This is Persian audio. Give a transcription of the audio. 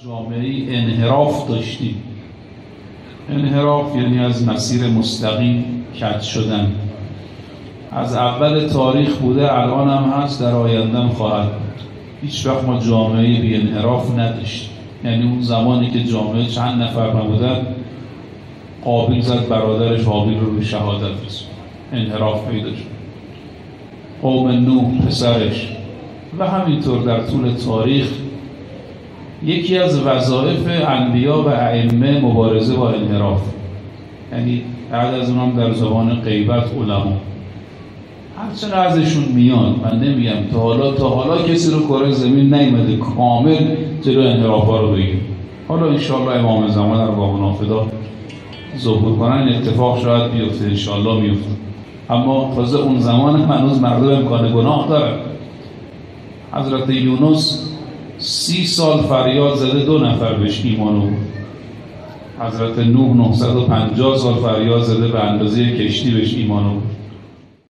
جامعه انحراف داشتیم. انحراف یعنی از مسیر مستقیم کج شدن. از اول تاریخ بوده، الان هم هست، در آینده هم خواهد بود. هیچ وقت ما جامعه بی انحراف نداشتیم. یعنی اون زمانی که جامعه چند نفر نبودن، قابیل زد برادرش حابیل رو به شهادت رسوند، انحراف پیدا شد. قوم نوح پسرش و همینطور در طول تاریخ. یکی از وظایف انبیا و ائمه مبارزه با انحراف، یعنی بعد از اونم در زبان غیبت علما. هرچند ازشون میان، من نمیگم تا حالا کسی رو کره زمین نیامده کامل جلو انحرافا رو بگیره. حالا انشالله امام زمان در باب نافدا ظهور کنن، اتفاق شاید بیفته، انشالله میفته. اما تازه اون زمان هنوز مردم امکان گناه دارن. حضرت یونس 30 سال فریاد زده 2 نفر بهش ایمان آورد. حضرت نوح 950 سال فریاد زده به اندازه کشتی بهش ایمان آورد.